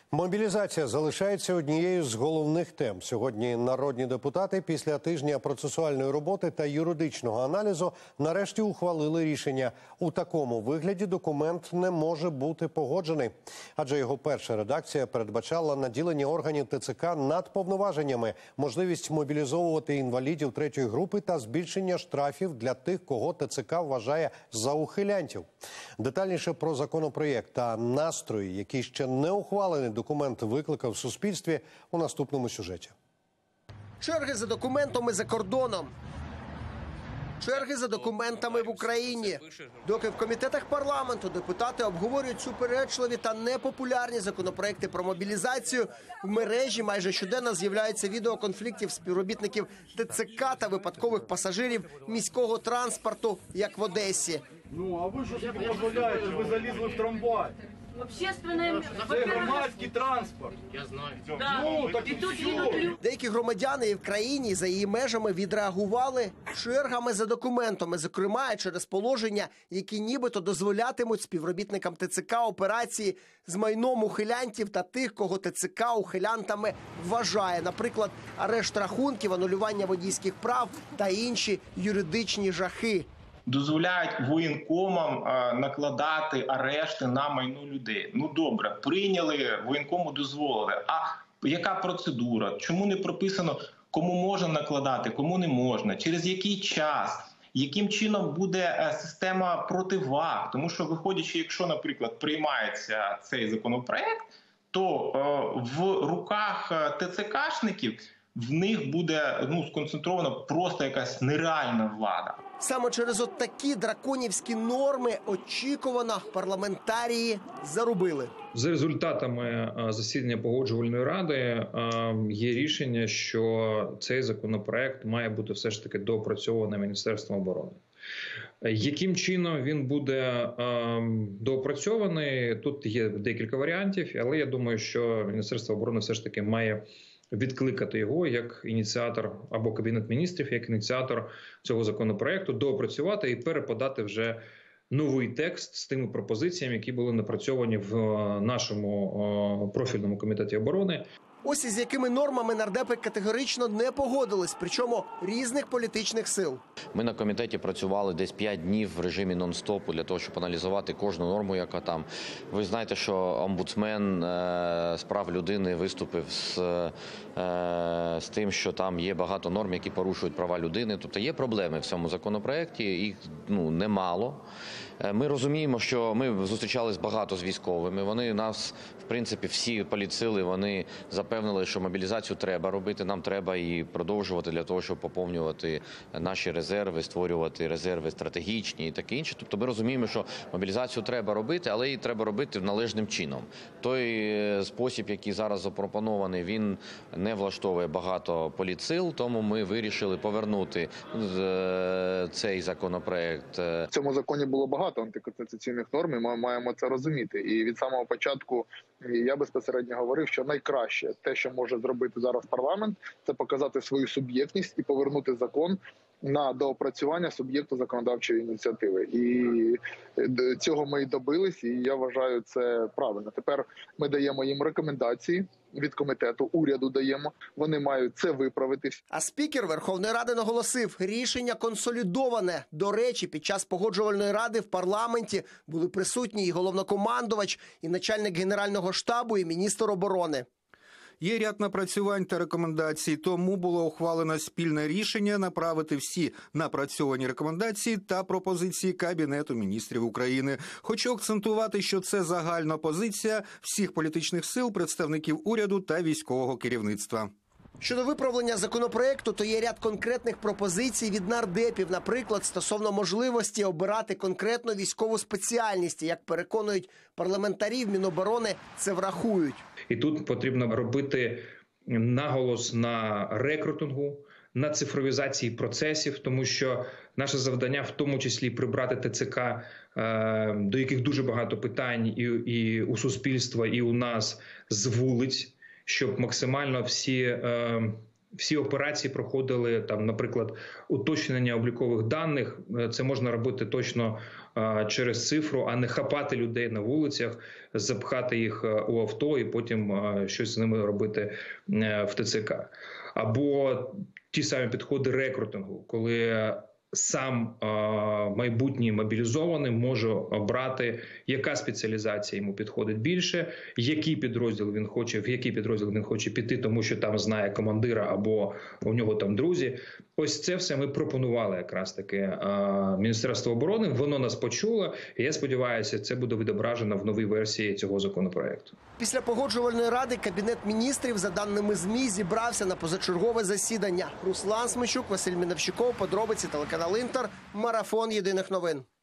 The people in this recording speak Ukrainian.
Мобілізація залишається однією з головних тем. Сьогодні народні депутати після тижня процесуальної роботи та юридичного аналізу нарешті ухвалили рішення. У такому вигляді документ не може бути погоджений. Адже його перша редакція передбачала наділення органів ТЦК надповноваженнями, можливість мобілізовувати інвалідів третьої групи та збільшення штрафів для тих, кого ТЦК вважає за ухилянтів. Детальніше про законопроєкт та настрої, які ще не ухвалені, документ викликав в суспільстві у наступному сюжеті. Черги за документами за кордоном. Черги за документами в Україні. Доки в комітетах парламенту депутати обговорюють суперечливі та непопулярні законопроекти про мобілізацію, в мережі майже щоденно з'являються відео конфліктів співробітників ТЦК та випадкових пасажирів міського транспорту, як в Одесі. Ну, а ви що собі дозволяєте? Ви залізли в трамвай. Це громадський транспорт. Я знаю. Да. Ну, так і тут люди. Деякі громадяни і в країні, і за її межами відреагували чергами за документами, зокрема, через положення, які нібито дозволятимуть співробітникам ТЦК операції з майном ухилянтів та тих, кого ТЦК ухилянтами вважає. Наприклад, арешт рахунків, анулювання водійських прав та інші юридичні жахи. Дозволяють воєнкомам накладати арешти на майно людей. Ну добре, прийняли, воєнкому дозволили. А яка процедура? Чому не прописано, кому можна накладати, кому не можна? Через який час? Яким чином буде система противаг? Тому що, виходячи, якщо, наприклад, приймається цей законопроект, то в руках ТЦКшників в них буде сконцентрована просто якась нереальна влада. Саме через от такі драконівські норми очікувано парламентарії зарубили. За результатами засідання Погоджувальної ради є рішення, що цей законопроект має бути все ж таки доопрацьований Міністерством оборони. Яким чином він буде доопрацьований? Тут є декілька варіантів, але я думаю, що Міністерство оборони все ж таки має відкликати його як ініціатор або Кабінет міністрів, як ініціатор цього законопроекту, доопрацювати і переподати вже новий текст з тими пропозиціями, які були напрацьовані в нашому профільному комітеті оборони. Ось із якими нормами нардепи категорично не погодились, причому різних політичних сил. Ми на комітеті працювали десь 5 днів в режимі нон-стопу для того, щоб аналізувати кожну норму, яка там. Ви знаєте, що омбудсмен з прав людини виступив з тим, що там є багато норм, які порушують права людини. Тобто є проблеми в цьому законопроекті, їх немало. Ми розуміємо, що ми зустрічались багато з військовими. Вони нас, в принципі, всі політсили, вони запевнили, що мобілізацію треба робити, нам треба її продовжувати для того, щоб поповнювати наші резерви, створювати резерви стратегічні і таке інше. Тобто ми розуміємо, що мобілізацію треба робити, але її треба робити належним чином. Той спосіб, який зараз запропонований, він не влаштовує багато політсил, тому ми вирішили повернути цей законопроект. В цьому законі було багато антиконституційних норм, і ми маємо це розуміти. І від самого початку я безпосередньо говорив, що найкраще те, що може зробити зараз парламент, це показати свою суб'єктність і повернути закон на доопрацювання суб'єкту законодавчої ініціативи. І цього ми і добились, і я вважаю, це правильно. Тепер ми даємо їм рекомендації від комітету, уряду даємо, вони мають це виправити. А спікер Верховної Ради наголосив, рішення консолідоване. До речі, під час Погоджувальної ради в парламенті були присутні і головнокомандувач, і начальник Генерального штабу, і міністр оборони. Є ряд напрацювань та рекомендацій, тому було ухвалено спільне рішення направити всі напрацьовані рекомендації та пропозиції Кабінету міністрів України. Хочу акцентувати, що це загальна позиція всіх політичних сил, представників уряду та військового керівництва. Щодо виправлення законопроекту, то є ряд конкретних пропозицій від нардепів, наприклад, стосовно можливості обирати конкретну військову спеціальність. Як переконують парламентарів, Міноборони це врахують. І тут потрібно робити наголос на рекрутингу, на цифровізації процесів, тому що наше завдання в тому числі прибрати ТЦК, до яких дуже багато питань і у суспільства, і у нас з вулиць, щоб максимально всі всі операції проходили там, наприклад, уточнення облікових даних. Це можна робити точно через цифру, а не хапати людей на вулицях, запхати їх у авто і потім щось з ними робити в ТЦК. Або ті самі підходи рекрутингу, коли сам майбутній мобілізований може обрати, яка спеціалізація йому підходить більше, який підрозділ він хоче, в який підрозділ він хоче піти, тому що там знає командира або у нього там друзі. Ось це все ми пропонували якраз таки Міністерству оборони, воно нас почуло, і я сподіваюся, це буде відображено в новій версії цього законопроекту. Після погоджувальної ради Кабінет міністрів, за даними ЗМІ, зібрався на позачергове засідання. Руслан Смещук, Василь Міновщиков, подробиці, телеканал Інтер, марафон єдиних новин.